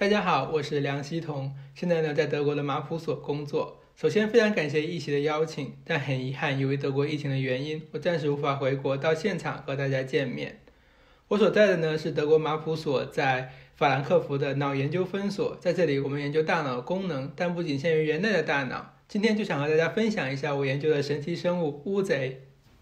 大家好，我是梁希彤，现在呢在德国的马普所工作。首先非常感谢一席的邀请，但很遗憾，由于德国疫情的原因，我暂时无法回国到现场和大家见面。我所在的呢是德国马普所在法兰克福的脑研究分所，在这里我们研究大脑功能，但不仅限于人类的大脑。今天就想和大家分享一下我研究的神奇生物乌贼。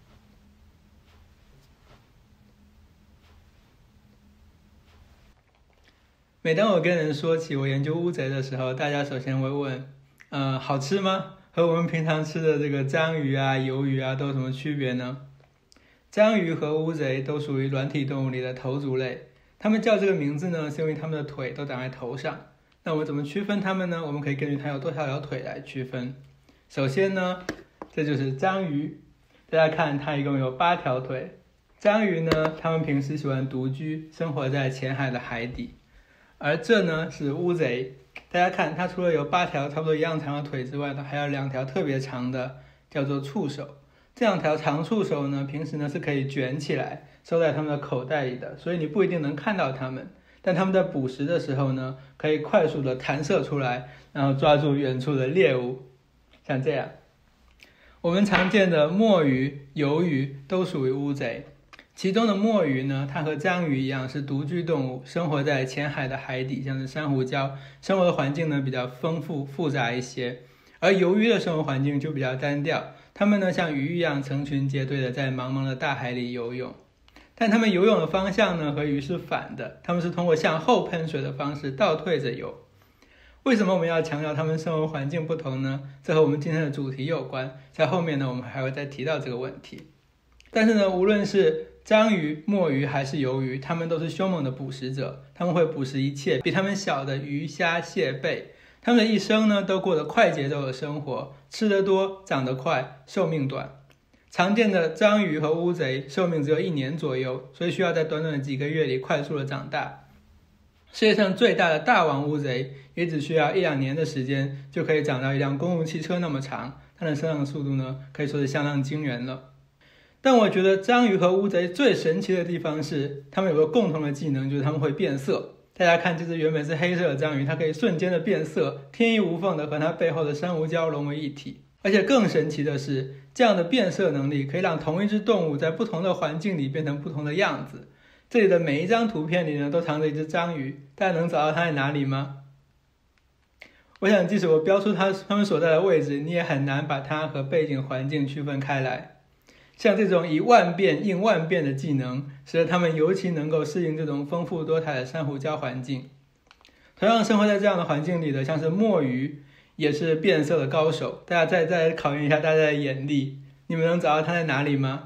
每当我跟人说起我研究乌贼的时候，大家首先会问，好吃吗？和我们平常吃的这个章鱼啊、鱿鱼啊都有什么区别呢？章鱼和乌贼都属于软体动物里的头足类，它们叫这个名字呢，是因为它们的腿都长在头上。那我们怎么区分它们呢？我们可以根据它有多少条腿来区分。首先呢，这就是章鱼，大家看它一共有8条腿。章鱼呢，它们平时喜欢独居，生活在浅海的海底。而这呢是乌贼，大家看它除了有8条差不多一样长的腿之外呢，还有2条特别长的，叫做触手。这2条长触手呢，平时呢是可以卷起来收在它们的口袋里的，所以你不一定能看到它们。但它们在捕食的时候呢，可以快速的弹射出来，然后抓住远处的猎物，像这样。我们常见的墨鱼、鱿鱼都属于乌贼。其中的墨鱼呢，它和章鱼一样是独居动物，生活在浅海的海底，像是珊瑚礁，生活的环境呢比较丰富复杂一些。而鱿鱼的生活环境就比较单调，它们呢像鱼一样成群结队的在茫茫的大海里游泳，但它们游泳的方向呢和鱼是反的，它们是通过向后喷水的方式倒退着游。为什么我们要强调它们生活环境不同呢？这和我们今天的主题有关，在后面呢我们还会再提到这个问题。但是呢，无论是章鱼、墨鱼还是鱿鱼，它们都是凶猛的捕食者，它们会捕食一切比它们小的鱼、虾、蟹、贝。它们的一生呢，都过得快节奏的生活，吃得多，长得快，寿命短。常见的章鱼和乌贼寿命只有1年左右，所以需要在短短的几个月里快速的长大。世界上最大的大王乌贼也只需要1-2年的时间，就可以长到一辆公共汽车那么长，它的生长速度呢，可以说是相当惊人了。但我觉得章鱼和乌贼最神奇的地方是，它们有个共同的技能，就是它们会变色。大家看，这只原本是黑色的章鱼，它可以瞬间的变色，天衣无缝的和它背后的珊瑚礁融为一体。而且更神奇的是，这样的变色能力可以让同一只动物在不同的环境里变成不同的样子。这里的每一张图片里呢，都藏着一只章鱼，大家能找到它在哪里吗？我想，即使我标出它们所在的位置，你也很难把它和背景环境区分开来。像这种以万变应万变的技能，使得它们尤其能够适应这种丰富多彩的珊瑚礁环境。同样生活在这样的环境里的，像是墨鱼，也是变色的高手。大家再考验一下大家的眼力，你们能找到它在哪里吗？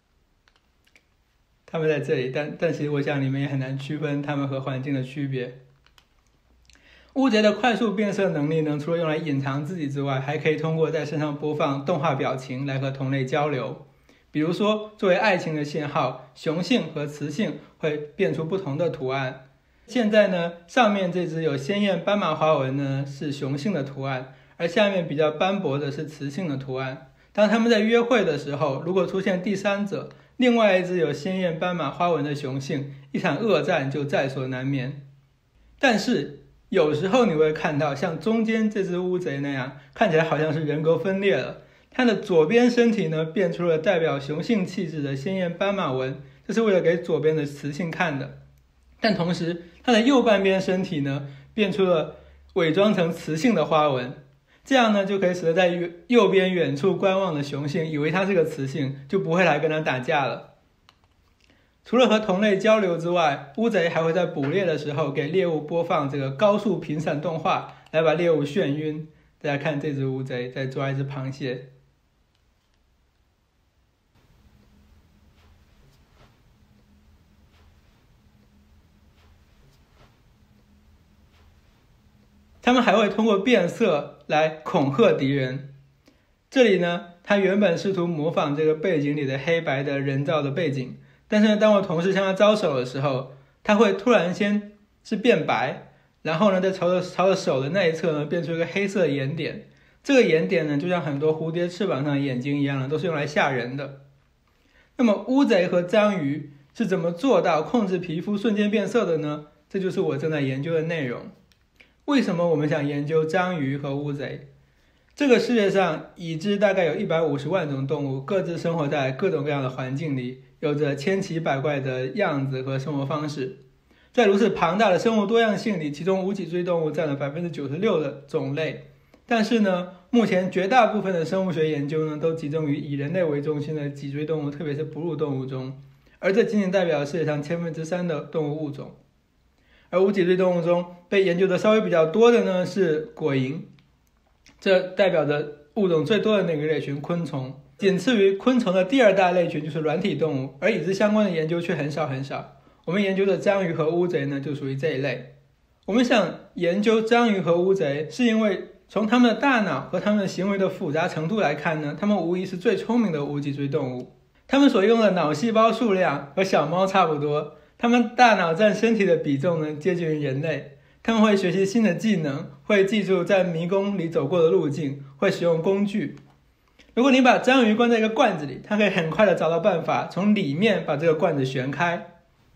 它们在这里，但其实我想你们也很难区分它们和环境的区别。乌贼的快速变色能力呢，除了用来隐藏自己之外，还可以通过在身上播放动画表情来和同类交流。比如说，作为爱情的信号，雄性和雌性会变出不同的图案。现在呢，上面这只有鲜艳斑马花纹呢是雄性的图案，而下面比较斑驳的是雌性的图案。当他们在约会的时候，如果出现第三者，另外一只有鲜艳斑马花纹的雄性，一场恶战就在所难免。但是有时候你会看到像中间这只乌贼那样，看起来好像是人格分裂了。它的左边身体呢，变出了代表雄性气质的鲜艳斑马纹，这是为了给左边的雌性看的。但同时，它的右半边身体呢，变出了伪装成雌性的花纹，这样呢，就可以使得在右边远处观望的雄性以为它是个雌性，就不会来跟它打架了。除了和同类交流之外，乌贼还会在捕猎的时候给猎物播放这个高速频闪动画，来把猎物眩晕。大家看，这只乌贼在抓一只螃蟹。他们还会通过变色来恐吓敌人。这里呢，他原本试图模仿这个背景里的黑白的人造的背景，但是呢，当我同事向他招手的时候，他会突然先是变白，然后呢，再朝着手的那一侧呢，变出一个黑色眼点。这个眼点呢，就像很多蝴蝶翅膀上的眼睛一样呢，都是用来吓人的。那么乌贼和章鱼是怎么做到控制皮肤瞬间变色的呢？这就是我正在研究的内容。 为什么我们想研究章鱼和乌贼？这个世界上已知大概有150万种动物，各自生活在各种各样的环境里，有着千奇百怪的样子和生活方式。在如此庞大的生物多样性里，其中无脊椎动物占了96%的种类。但是呢，目前绝大部分的生物学研究呢，都集中于以人类为中心的脊椎动物，特别是哺乳动物中，而这仅仅代表世界上3%的动物物种。而无脊椎动物中被研究的稍微比较多的呢是果蝇，这代表着物种最多的那个类群昆虫。仅次于昆虫的第2大类群就是软体动物，而与之相关的研究却很少。我们研究的章鱼和乌贼呢，就属于这一类。我们想研究章鱼和乌贼，是因为从它们的大脑和它们的行为的复杂程度来看呢，它们无疑是最聪明的无脊椎动物。它们所用的脑细胞数量和小猫差不多，它们大脑占身体的比重呢接近于人类。它们会学习新的技能，会记住在迷宫里走过的路径，会使用工具。如果你把章鱼关在一个罐子里，它可以很快的找到办法从里面把这个罐子旋开。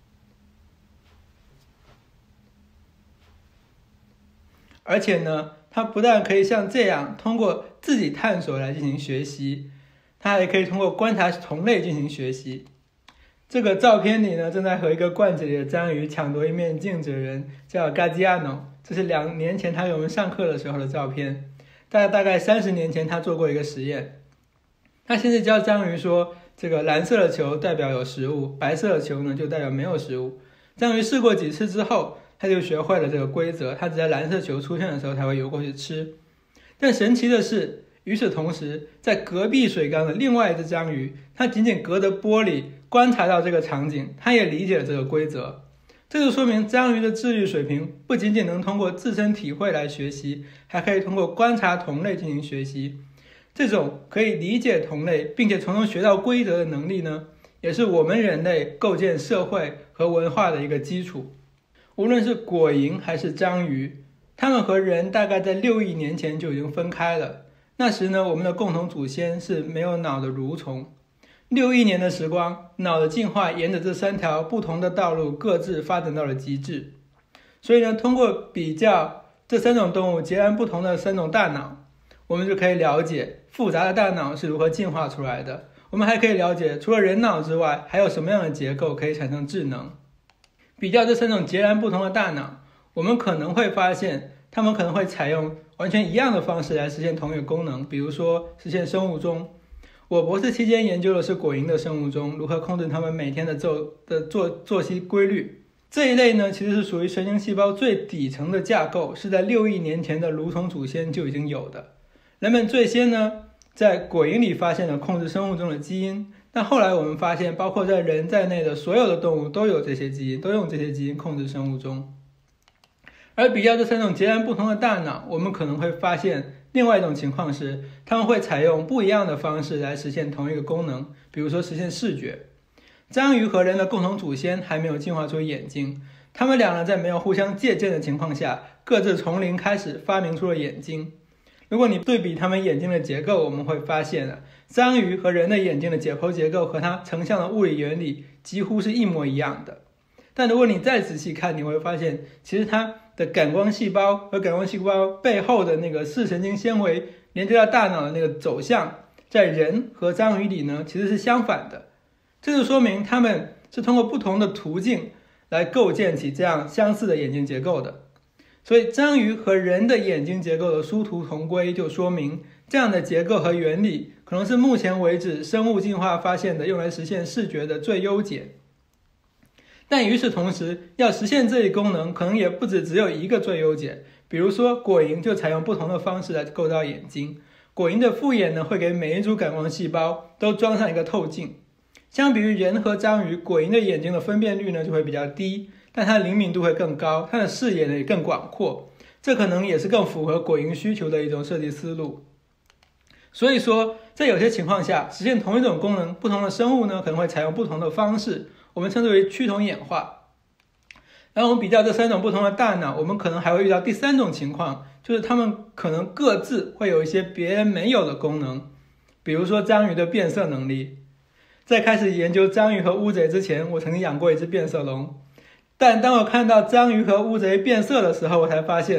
而且呢，它不但可以像这样通过自己探索来进行学习，它还可以通过观察同类进行学习。这个照片里呢，正在和一个罐子里的章鱼抢夺一面镜子的人叫 Gaziano， 这是2年前他给我们上课的时候的照片。大概30年前他做过一个实验，他先是教章鱼说，这个蓝色的球代表有食物，白色的球呢就代表没有食物。章鱼试过几次之后，他就学会了这个规则，他只在蓝色球出现的时候才会游过去吃。但神奇的是，与此同时，在隔壁水缸的另外一只章鱼，它仅仅隔着玻璃观察到这个场景，它也理解了这个规则。这就说明章鱼的智力水平不仅仅能通过自身体会来学习，还可以通过观察同类进行学习。这种可以理解同类并且从中学到规则的能力呢，也是我们人类构建社会和文化的一个基础。无论是果蝇还是章鱼，它们和人大概在6亿年前就已经分开了。那时呢，我们的共同祖先是没有脑的蠕虫。6亿年的时光，脑的进化沿着这3条不同的道路各自发展到了极致。所以呢，通过比较这3种动物截然不同的3种大脑，我们就可以了解复杂的大脑是如何进化出来的。我们还可以了解除了人脑之外，还有什么样的结构可以产生智能。比较这3种截然不同的大脑，我们可能会发现它们可能会采用完全一样的方式来实现同一个功能，比如说实现生物钟。我博士期间研究的是果蝇的生物钟，如何控制它们每天的作息规律。这一类呢，其实是属于神经细胞最底层的架构，是在6亿年前的蠕虫祖先就已经有的。人们最先呢，在果蝇里发现了控制生物钟的基因，但后来我们发现，包括在人在内的所有的动物都有这些基因，都用这些基因控制生物钟。而比较这3种截然不同的大脑，我们可能会发现另外一种情况是，它们会采用不一样的方式来实现同一个功能，比如说实现视觉。章鱼和人的共同祖先还没有进化出眼睛，它们俩呢在没有互相借鉴的情况下，各自从零开始发明出了眼睛。如果你对比它们眼睛的结构，我们会发现章鱼和人的眼睛的解剖结构和它成像的物理原理几乎是一模一样的。但如果你再仔细看，你会发现其实它的感光细胞和感光细胞背后的那个视神经纤维连接到大脑的那个走向，在人和章鱼里呢其实是相反的。这就说明它们是通过不同的途径来构建起这样相似的眼睛结构的。所以章鱼和人的眼睛结构的殊途同归，就说明这样的结构和原理可能是目前为止生物进化发现的用来实现视觉的最优解。但与此同时，要实现这一功能可能也不只有一个最优解。比如说果蝇就采用不同的方式来构造眼睛。果蝇的复眼呢，会给每一组感光细胞都装上一个透镜。相比于人和章鱼，果蝇的眼睛的分辨率呢就会比较低，但它的灵敏度会更高，它的视野呢也更广阔。这可能也是更符合果蝇需求的一种设计思路。所以说，在有些情况下，实现同一种功能，不同的生物呢可能会采用不同的方式，我们称之为趋同演化。然后我们比较这3种不同的大脑，我们可能还会遇到第3种情况，就是它们可能各自会有一些别人没有的功能。比如说章鱼的变色能力。在开始研究章鱼和乌贼之前，我曾经养过一只变色龙。但当我看到章鱼和乌贼变色的时候，我才发现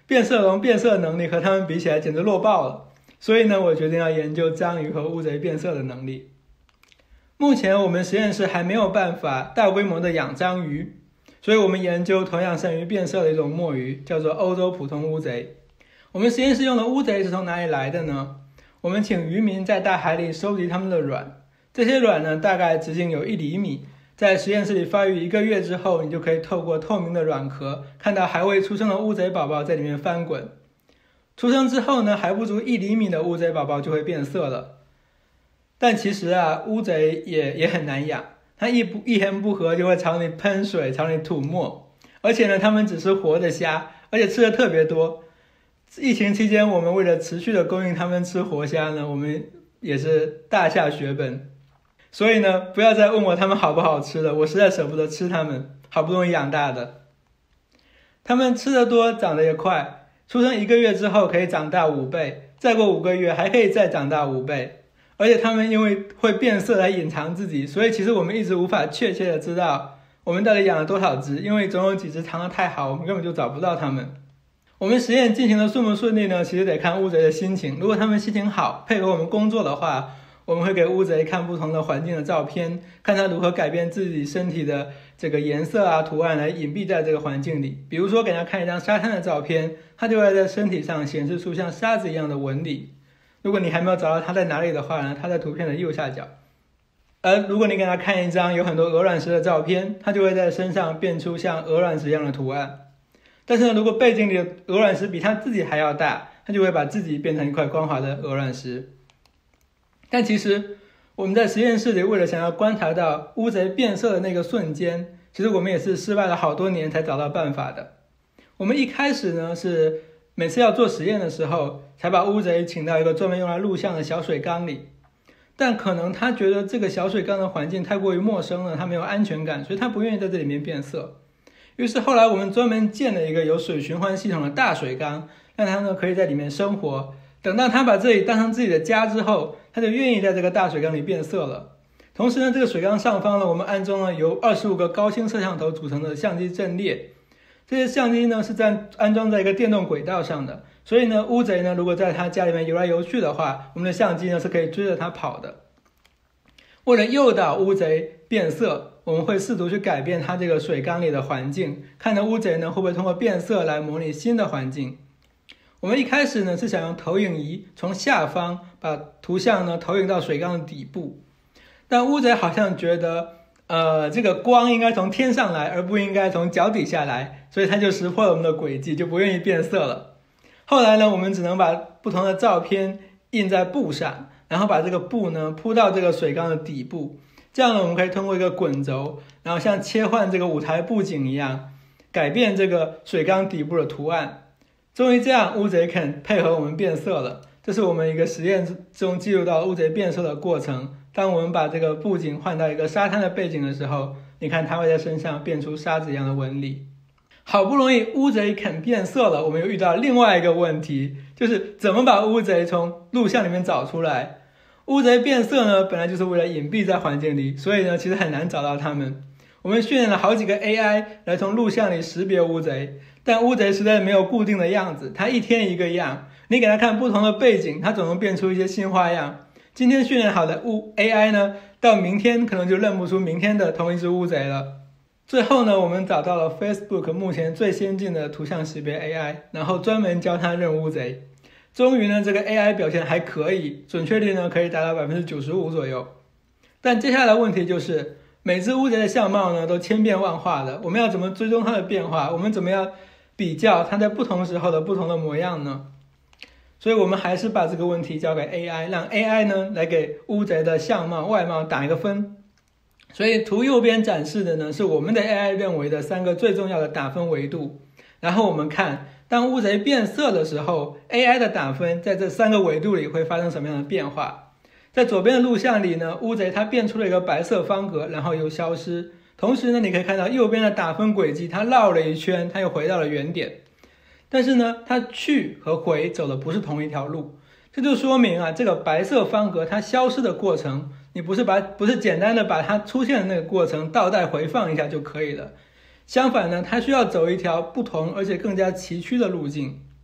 变色龙变色能力和它们比起来简直弱爆了。所以呢，我决定要研究章鱼和乌贼变色的能力。目前我们实验室还没有办法大规模的养章鱼，所以我们研究同样善于变色的一种墨鱼，叫做欧洲普通乌贼。我们实验室用的乌贼是从哪里来的呢？我们请渔民在大海里收集它们的卵，这些卵呢大概直径有1厘米，在实验室里发育1个月之后，你就可以透过透明的卵壳看到还未出生的乌贼宝宝在里面翻滚。出生之后呢，还不足1厘米的乌贼宝宝就会变色了。但其实啊，乌贼也很难养，它一言不合就会朝你喷水，朝你吐沫。而且呢，它们只吃活的虾，而且吃的特别多。疫情期间，我们为了持续的供应它们吃活虾呢，我们也是大下血本。所以呢，不要再问我它们好不好吃了，我实在舍不得吃它们，好不容易养大的。它们吃得多，长得也快，出生1个月之后可以长大5倍，再过5个月还可以再长大5倍。而且它们因为会变色来隐藏自己，所以其实我们一直无法确切的知道我们到底养了多少只，因为总有几只藏得太好，我们根本就找不到它们。我们实验进行的顺不顺利呢，其实得看乌贼的心情。如果它们心情好，配合我们工作的话，我们会给乌贼看不同的环境的照片，看它如何改变自己身体的这个颜色啊、图案来隐蔽在这个环境里。比如说给它看一张沙滩的照片，它就会在身体上显示出像沙子一样的纹理。如果你还没有找到它在哪里的话呢，它在图片的右下角。而如果你给它看一张有很多鹅卵石的照片，它就会在身上变出像鹅卵石一样的图案。但是呢，如果背景里的鹅卵石比它自己还要大，它就会把自己变成一块光滑的鹅卵石。但其实我们在实验室里为了想要观察到乌贼变色的那个瞬间，其实我们也是失败了好多年才找到办法的。我们一开始呢是每次要做实验的时候，才把乌贼请到一个专门用来录像的小水缸里，但可能他觉得这个小水缸的环境太过于陌生了，他没有安全感，所以他不愿意在这里面变色。于是后来我们专门建了一个有水循环系统的大水缸，让他呢可以在里面生活。等到他把这里当成自己的家之后，他就愿意在这个大水缸里变色了。同时呢，这个水缸上方呢，我们安装了由25个高清摄像头组成的相机阵列。这些相机呢是安装在一个电动轨道上的，所以呢，乌贼呢如果在他家里面游来游去的话，我们的相机呢是可以追着它跑的。为了诱导乌贼变色，我们会试图去改变它这个水缸里的环境，看着乌贼呢会不会通过变色来模拟新的环境。我们一开始呢是想用投影仪从下方把图像呢投影到水缸的底部，但乌贼好像觉得这个光应该从天上来，而不应该从脚底下来，所以它就识破了我们的轨迹，就不愿意变色了。后来呢，我们只能把不同的照片印在布上，然后把这个布呢铺到这个水缸的底部，这样呢我们可以通过一个滚轴，然后像切换这个舞台布景一样，改变这个水缸底部的图案。终于这样，乌贼肯配合我们变色了。这是我们一个实验中记录到乌贼变色的过程。当我们把这个布景换到一个沙滩的背景的时候，你看它会在身上变出沙子一样的纹理。好不容易乌贼肯变色了，我们又遇到另外一个问题，就是怎么把乌贼从录像里面找出来。乌贼变色呢，本来就是为了隐蔽在环境里，所以呢，其实很难找到它们。我们训练了好几个 AI 来从录像里识别乌贼，但乌贼实在没有固定的样子，它一天一个样。你给它看不同的背景，它总能变出一些新花样。今天训练好的AI 呢，到明天可能就认不出明天的同一只乌贼了。最后呢，我们找到了 Facebook 目前最先进的图像识别 AI， 然后专门教它认乌贼。终于呢，这个 AI 表现还可以，准确率呢可以达到 95% 左右。但接下来的问题就是，每只乌贼的相貌呢都千变万化的，我们要怎么追踪它的变化？我们怎么样比较它在不同时候的不同的模样呢？所以我们还是把这个问题交给 AI， 让 AI 呢来给乌贼的相貌外貌打一个分。所以图右边展示的呢是我们的 AI 认为的3个最重要的打分维度。然后我们看当乌贼变色的时候， AI 的打分在这3个维度里会发生什么样的变化。在左边的录像里呢，乌贼它变出了一个白色方格，然后又消失。同时呢，你可以看到右边的打分轨迹，它绕了一圈，它又回到了原点。但是呢，它去和回走的不是同一条路，这就说明啊，这个白色方格它消失的过程，你不是简单的把它出现的那个过程倒带回放一下就可以了。相反呢，它需要走一条不同而且更加崎岖的路径。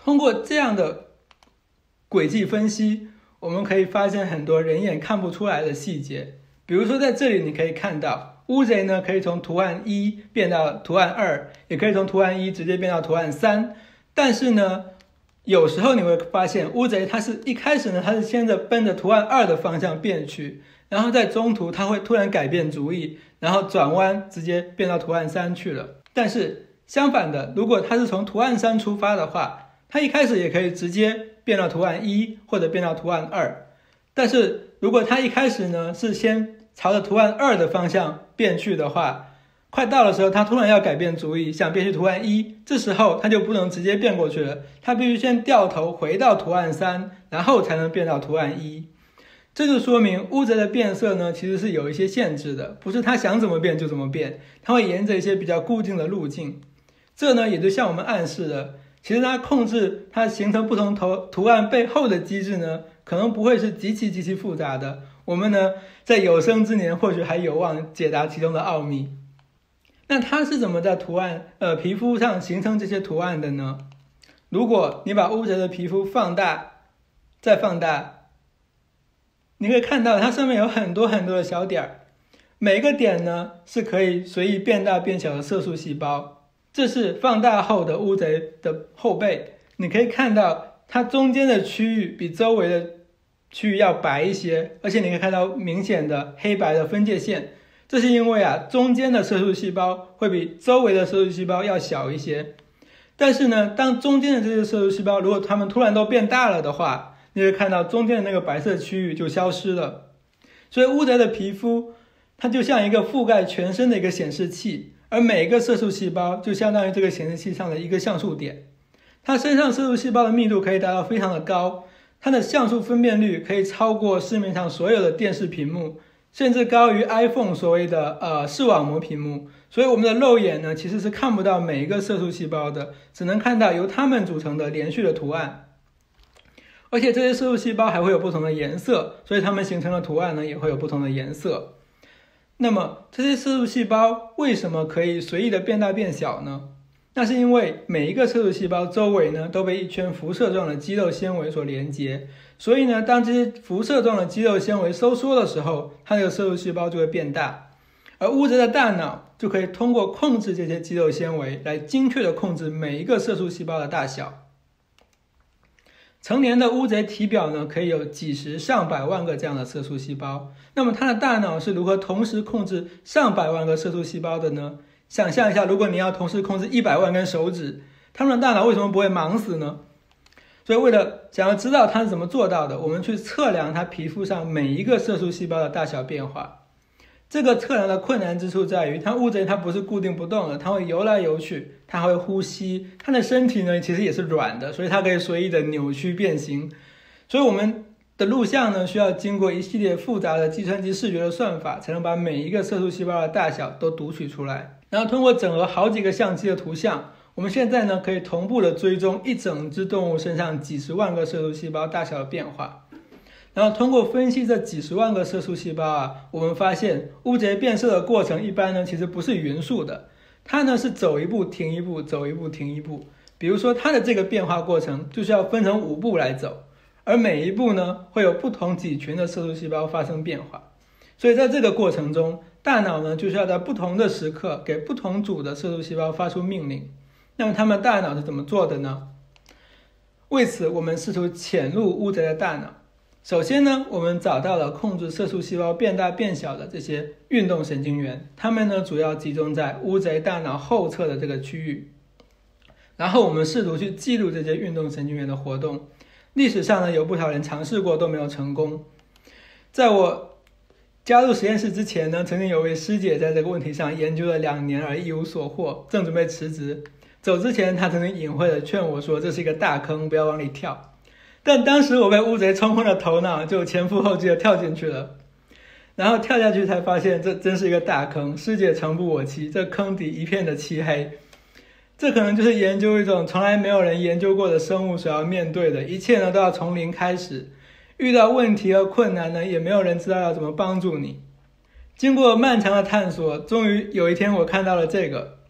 通过这样的轨迹分析，我们可以发现很多人眼看不出来的细节。比如说在这里你可以看到乌贼呢可以从图案1变到图案2，也可以从图案1直接变到图案3，但是呢有时候你会发现乌贼它是一开始呢它是先着奔着图案2的方向变去，然后在中途它会突然改变主意，然后转弯直接变到图案3去了。但是相反的，如果它是从图案3出发的话，它一开始也可以直接变到图案1或者变到图案2，但是如果它一开始呢是先朝着图案2的方向变去的话，快到的时候它突然要改变主意，想变去图案1，这时候它就不能直接变过去了，它必须先掉头回到图案3，然后才能变到图案1。这就说明乌贼的变色呢其实是有一些限制的，不是它想怎么变就怎么变，它会沿着一些比较固定的路径。这呢也就向我们暗示了，其实它控制它形成不同图案背后的机制呢可能不会是极其复杂的，我们呢在有生之年或许还有望解答其中的奥秘。那它是怎么在皮肤上形成这些图案的呢？如果你把乌贼的皮肤放大再放大，你可以看到它上面有很多的小点，每个点呢是可以随意变大变小的色素细胞。这是放大后的乌贼的后背，你可以看到它中间的区域比周围的区域要白一些，而且你可以看到明显的黑白的分界线。这是因为中间的色素细胞会比周围的色素细胞要小一些。但是呢，当中间的这些色素细胞如果它们突然都变大了的话，你会看到中间的那个白色区域就消失了。所以乌贼的皮肤它就像一个覆盖全身的一个显示器，而每一个色素细胞就相当于这个显示器上的一个像素点。它身上色素细胞的密度可以达到非常的高，它的像素分辨率可以超过市面上所有的电视屏幕，甚至高于 iPhone 所谓的视网膜屏幕。所以我们的肉眼呢其实是看不到每一个色素细胞的，只能看到由它们组成的连续的图案。而且这些色素细胞还会有不同的颜色，所以它们形成的图案呢也会有不同的颜色。那么这些色素细胞为什么可以随意的变大变小呢？那是因为每一个色素细胞周围呢都被一圈辐射状的肌肉纤维所连接，所以呢当这些辐射状的肌肉纤维收缩的时候，它这个色素细胞就会变大。而乌贼的大脑就可以通过控制这些肌肉纤维来精确的控制每一个色素细胞的大小。成年的乌贼体表呢可以有几十上百万个这样的色素细胞，那么它的大脑是如何同时控制上百万个色素细胞的呢？想象一下，如果你要同时控制100万根手指，它们的大脑为什么不会忙死呢？所以为了想要知道它是怎么做到的，我们去测量它皮肤上每一个色素细胞的大小变化。这个测量的困难之处在于，乌贼它不是固定不动的，它会游来游去，它会呼吸，它的身体呢其实也是软的，所以它可以随意的扭曲变形。所以我们的录像呢需要经过一系列复杂的计算机视觉的算法，才能把每一个色素细胞的大小都读取出来。然后通过整合好几个相机的图像，我们现在呢可以同步的追踪一整只动物身上几十万个色素细胞大小的变化。然后通过分析这几十万个色素细胞我们发现乌贼变色的过程一般呢其实不是匀速的，它呢是走一步停一步，走一步停一步。比如说它的这个变化过程就是要分成5步来走，而每一步呢会有不同几群的色素细胞发生变化。所以在这个过程中，大脑呢就是要在不同的时刻给不同组的色素细胞发出命令。那么它们大脑是怎么做的呢？为此我们试图潜入乌贼的大脑。首先呢，我们找到了控制色素细胞变大变小的这些运动神经元，它们呢主要集中在乌贼大脑后侧的这个区域。然后我们试图去记录这些运动神经元的活动。历史上呢有不少人尝试过都没有成功。在我加入实验室之前呢，曾经有位师姐在这个问题上研究了2年而一无所获，正准备辞职。走之前她曾经隐晦地劝我说，这是一个大坑，不要往里跳。但当时我被乌贼冲昏了头脑，就前赴后继的跳进去了。然后跳下去才发现这真是一个大坑，师姐诚不我欺，这坑底一片的漆黑。这可能就是研究一种从来没有人研究过的生物所要面对的，一切呢都要从零开始，遇到问题和困难呢也没有人知道要怎么帮助你。经过漫长的探索，终于有一天我看到了这个。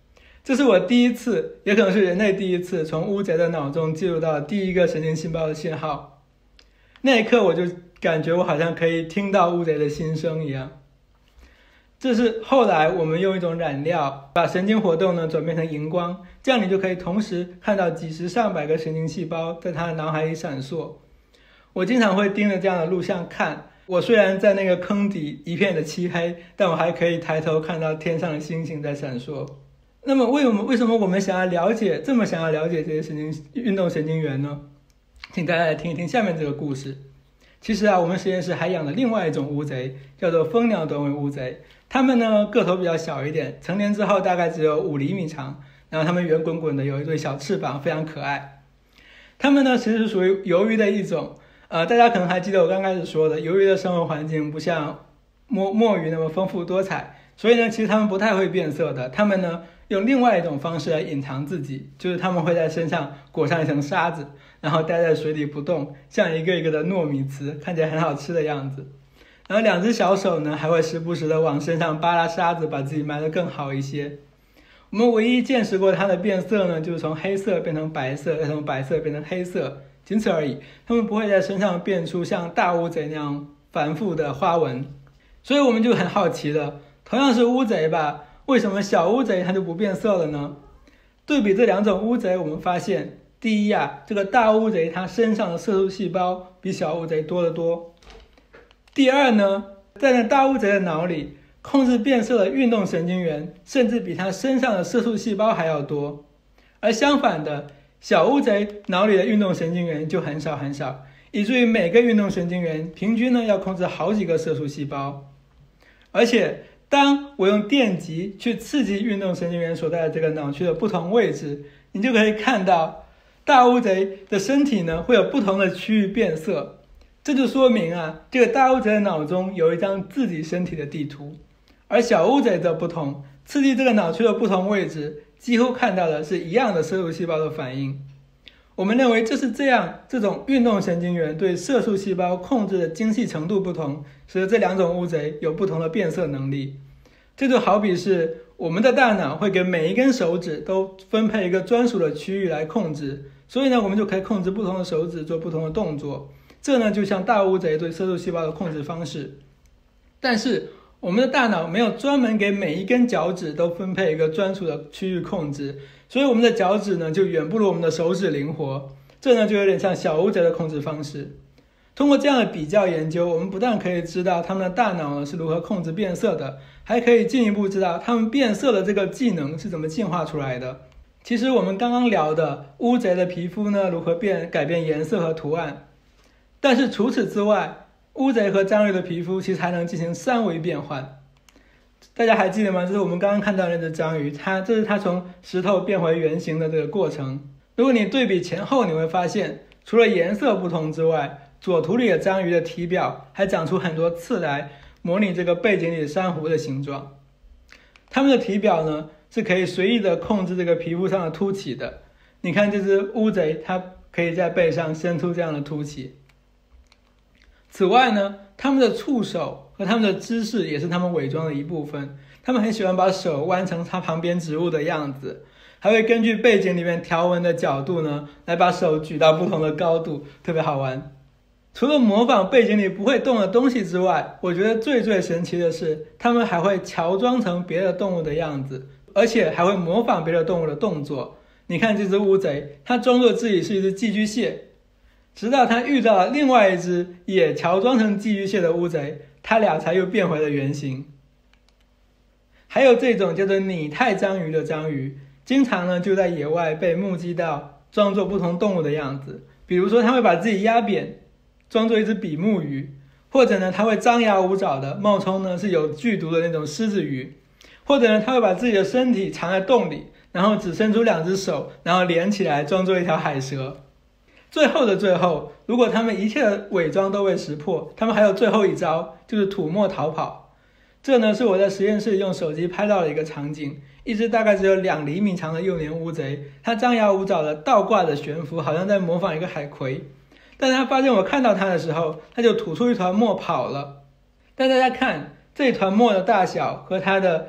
这是我第一次，也可能是人类第一次从乌贼的脑中记录到第一个神经细胞的信号。那一刻我就感觉我好像可以听到乌贼的心声一样。这是后来我们用一种染料把神经活动呢转变成荧光，这样你就可以同时看到几十上百个神经细胞在他的脑海里闪烁。我经常会盯着这样的录像看，我虽然在那个坑底一片的漆黑，但我还可以抬头看到天上的星星在闪烁。那么为什么我们想要了解这些运动神经元呢？请大家来听一听下面这个故事。其实我们实验室还养了另外一种乌贼，叫做蜂鸟短尾乌贼。它们呢个头比较小一点，成年之后大概只有5厘米长，然后它们圆滚滚的，有一对小翅膀，非常可爱。它们呢其实是属于鱿鱼的一种，大家可能还记得我刚开始说的，鱿鱼的生活环境不像墨鱼那么丰富多彩，所以呢其实它们不太会变色的。它们呢用另外一种方式来隐藏自己，就是它们会在身上裹上一层沙子，然后待在水里不动，像一个一个的糯米糍，看起来很好吃的样子。然后2只小手呢还会时不时的往身上扒拉沙子，把自己埋得更好一些。我们唯一见识过它的变色呢，就是从黑色变成白色，再从白色变成黑色，仅此而已。它们不会在身上变出像大乌贼那样繁复的花纹。所以我们就很好奇了，同样是乌贼吧，为什么小乌贼它就不变色了呢？对比这2种乌贼，我们发现第一这个大乌贼它身上的色素细胞比小乌贼多得多。第二呢，在那大乌贼的脑里，控制变色的运动神经元甚至比它身上的色素细胞还要多。而相反的，小乌贼脑里的运动神经元就很少很少，以至于每个运动神经元平均呢要控制好几个色素细胞。而且当我用电极去刺激运动神经元所在的这个脑区的不同位置，你就可以看到大乌贼的身体呢会有不同的区域变色。这就说明这个大乌贼的脑中有一张自己身体的地图。而小乌贼则不同，刺激这个脑区的不同位置，几乎看到的是一样的色素细胞的反应。我们认为就是这种运动神经元对色素细胞控制的精细程度不同，使得这2种乌贼有不同的变色能力。这就好比是我们的大脑会给每一根手指都分配一个专属的区域来控制，所以呢我们就可以控制不同的手指做不同的动作。这呢就像大乌贼对色素细胞的控制方式。但是我们的大脑没有专门给每一根脚趾都分配一个专属的区域控制，所以我们的脚趾呢就远不如我们的手指灵活。这呢就有点像小乌贼的控制方式。通过这样的比较研究，我们不但可以知道它们的大脑是如何控制变色的，还可以进一步知道它们变色的这个技能是怎么进化出来的。其实我们刚刚聊的乌贼的皮肤呢如何改变颜色和图案，但是除此之外，乌贼和章鱼的皮肤其实还能进行3维变换。大家还记得吗？这是我们刚刚看到的那只章鱼，这是它从石头变回圆形的这个过程。如果你对比前后，你会发现除了颜色不同之外，左图里的章鱼的体表还长出很多刺来模拟这个背景里的珊瑚的形状。它们的体表呢是可以随意的控制这个皮肤上的凸起的。你看这只乌贼，它可以在背上伸出这样的凸起。此外呢，它们的触手和它们的姿势也是它们伪装的一部分。它们很喜欢把手弯成它旁边植物的样子，还会根据背景里面条纹的角度呢，来把手举到不同的高度，特别好玩。除了模仿背景里不会动的东西之外，我觉得最神奇的是，它们还会乔装成别的动物的样子，而且还会模仿别的动物的动作。你看这只乌贼，它装作自己是一只寄居蟹，直到它遇到了另外一只也乔装成寄居蟹的乌贼，它俩才又变回了原形。还有这种叫做拟态章鱼的章鱼，经常呢就在野外被目击到装作不同动物的样子。比如说它会把自己压扁，装作一只比目鱼，或者呢它会张牙舞爪的冒充呢是有剧毒的那种狮子鱼，或者呢它会把自己的身体藏在洞里，然后只伸出2只手，然后连起来装作一条海蛇。最后的最后，如果他们一切的伪装都被识破，他们还有最后一招，就是吐沫逃跑。这呢是我在实验室用手机拍到的一个场景，一只大概只有2厘米长的幼年乌贼，它张牙舞爪的倒挂着悬浮，好像在模仿一个海葵。但是它发现我看到它的时候，它就吐出一团沫跑了。但大家看这团沫的大小和它的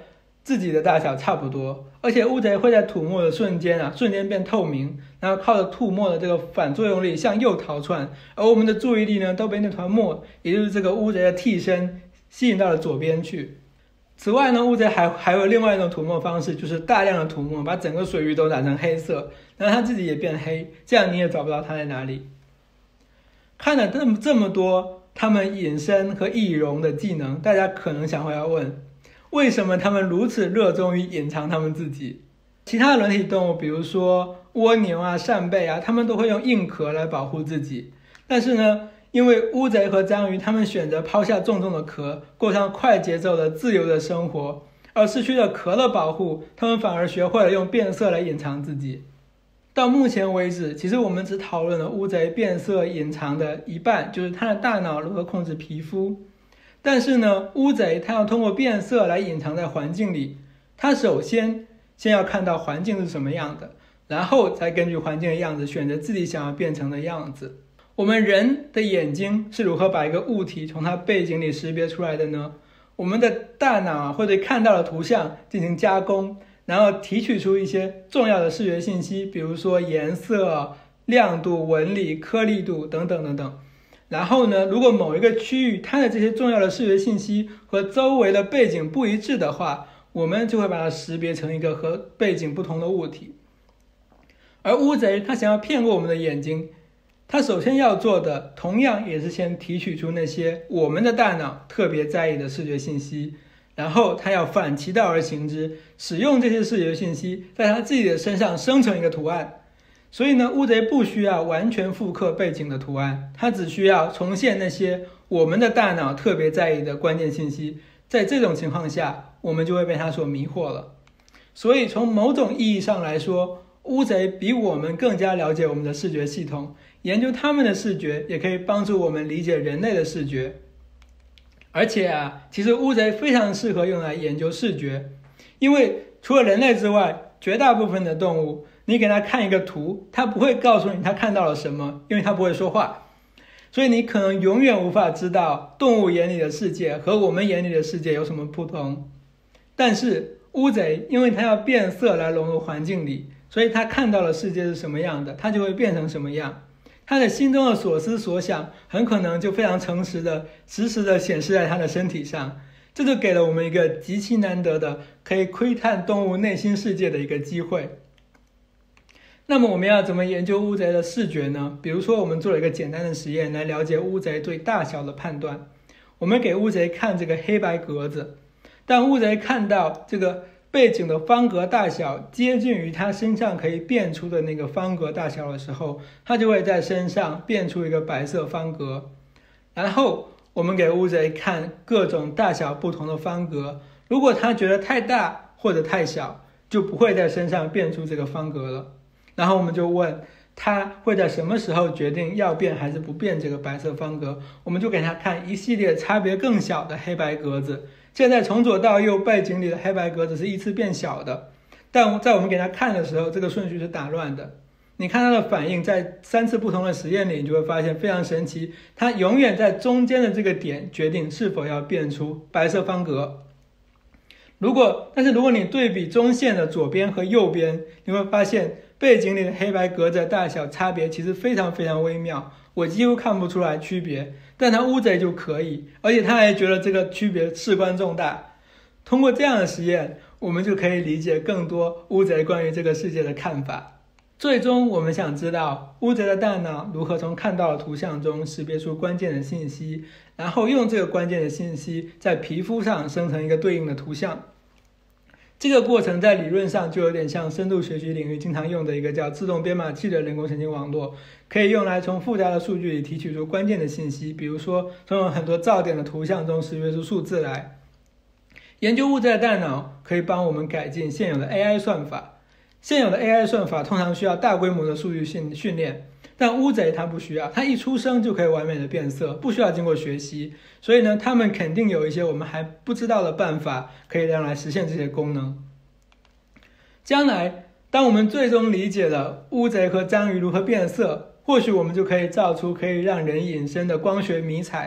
自己的大小差不多，而且乌贼会在吐沫的瞬间变透明，然后靠着吐沫的这个反作用力向右逃窜，而我们的注意力呢都被那团沫，也就是这个乌贼的替身吸引到了左边去。此外呢，乌贼还有另外一种吐沫方式，就是大量的吐沫把整个水域都染成黑色，然后它自己也变黑，这样你也找不到它在哪里。看了这么多它们隐身和易容的技能，大家可能想要问，为什么它们如此热衷于隐藏它们自己？其他的软体动物，比如说蜗牛扇贝它们都会用硬壳来保护自己，但是呢，因为乌贼和章鱼它们选择抛下重重的壳，过上快节奏的自由的生活，而失去了壳的保护，它们反而学会了用变色来隐藏自己。到目前为止，其实我们只讨论了乌贼变色隐藏的一半，就是它的大脑如何控制皮肤。但是呢，乌贼它要通过变色来隐藏在环境里，它首先要看到环境是什么样的，然后再根据环境的样子选择自己想要变成的样子。我们人的眼睛是如何把一个物体从它背景里识别出来的呢？我们的大脑会对看到的图像进行加工，然后提取出一些重要的视觉信息，比如说颜色、亮度、纹理、颗粒度等等等等。然后呢，如果某一个区域它的这些重要的视觉信息和周围的背景不一致的话，我们就会把它识别成一个和背景不同的物体。而乌贼它想要骗过我们的眼睛，它首先要做的同样也是先提取出那些我们的大脑特别在意的视觉信息，然后它要反其道而行之，使用这些视觉信息在它自己的身上生成一个图案。所以呢，乌贼不需要完全复刻背景的图案，它只需要重现那些我们的大脑特别在意的关键信息。在这种情况下，我们就会被它所迷惑了。所以从某种意义上来说，乌贼比我们更加了解我们的视觉系统，研究它们的视觉也可以帮助我们理解人类的视觉。而且其实乌贼非常适合用来研究视觉，因为除了人类之外，绝大部分的动物你给它看一个图，它不会告诉你它看到了什么，因为它不会说话。所以你可能永远无法知道动物眼里的世界和我们眼里的世界有什么不同。但是乌贼因为它要变色来融入环境里，所以它看到了世界是什么样的，它就会变成什么样。它的心中的所思所想很可能就非常诚实的实时的显示在它的身体上，这就给了我们一个极其难得的可以窥探动物内心世界的一个机会。那么我们要怎么研究乌贼的视觉呢？比如说我们做了一个简单的实验来了解乌贼对大小的判断。我们给乌贼看这个黑白格子，当乌贼看到这个背景的方格大小接近于它身上可以变出的那个方格大小的时候，它就会在身上变出一个白色方格。然后我们给乌贼看各种大小不同的方格，如果它觉得太大或者太小，就不会在身上变出这个方格了。然后我们就问它会在什么时候决定要变还是不变这个白色方格，我们就给它看一系列差别更小的黑白格子。现在从左到右背景里的黑白格子是依次变小的，但在我们给它看的时候，这个顺序是打乱的。你看它的反应，在3次不同的实验里，你就会发现非常神奇，它永远在中间的这个点决定是否要变出白色方格。但是如果你对比中线的左边和右边，你会发现背景里的黑白格子的大小差别其实非常非常微妙，我几乎看不出来区别，但它乌贼就可以，而且他还觉得这个区别事关重大。通过这样的实验，我们就可以理解更多乌贼关于这个世界的看法。最终我们想知道乌贼的大脑如何从看到的图像中识别出关键的信息，然后用这个关键的信息在皮肤上生成一个对应的图像。这个过程在理论上就有点像深度学习领域经常用的一个叫自动编码器的人工神经网络，可以用来从复杂的数据里提取出关键的信息，比如说从很多噪点的图像中识别出数字来。研究乌贼的大脑可以帮我们改进现有的 AI 算法。现有的 AI 算法通常需要大规模的数据训练，但乌贼它不需要，它一出生就可以完美的变色，不需要经过学习。所以呢，它们肯定有一些我们还不知道的办法可以让来实现这些功能。将来当我们最终理解了乌贼和章鱼如何变色，或许我们就可以造出可以让人隐身的光学迷彩，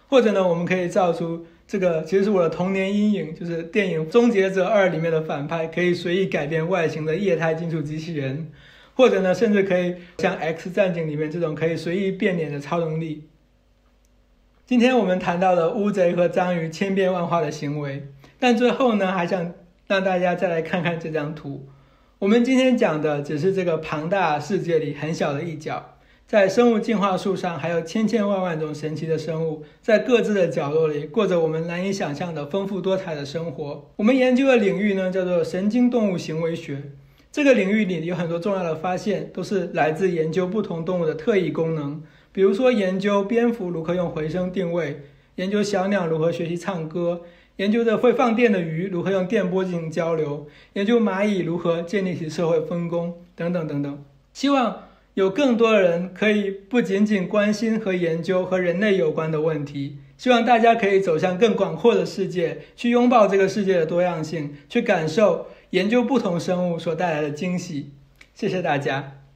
或者呢，我们可以造出这个其实是我的童年阴影，就是电影《终结者2》里面的反派可以随意改变外形的液态金属机器人，或者呢，甚至可以像 X 战警里面这种可以随意变脸的超能力。今天我们谈到了乌贼和章鱼千变万化的行为，但最后呢，还想让大家再来看看这张图。我们今天讲的只是这个庞大世界里很小的一角，在生物进化树上还有千千万万种神奇的生物，在各自的角落里过着我们难以想象的丰富多彩的生活。我们研究的领域呢，叫做神经动物行为学。这个领域里有很多重要的发现，都是来自研究不同动物的特异功能，比如说研究蝙蝠如何用回声定位，研究小鸟如何学习唱歌，研究着会放电的鱼如何用电波进行交流，研究蚂蚁如何建立起社会分工，等等等等。希望有更多的人可以不仅仅关心和研究和人类有关的问题，希望大家可以走向更广阔的世界，去拥抱这个世界的多样性，去感受研究不同生物所带来的惊喜。谢谢大家。